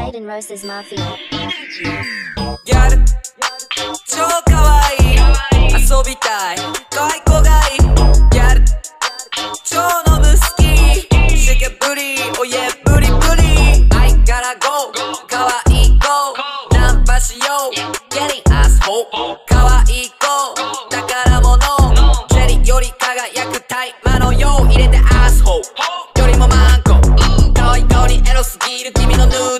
𝒑𝒓𝒐𝒑𝒊𝒆 𝒔𝒊𝒕𝒐 ギャル超かわいい遊びたい可愛い子がいいギャル超飲む好きシェケブリおいえブリブリ I gotta go 可愛い子ナンパしよう Getting asshole 可愛い子宝物ジェリーより輝く大麻のよう入れてアスホーよりもマンコ可愛い顔にエロすぎる君のヌー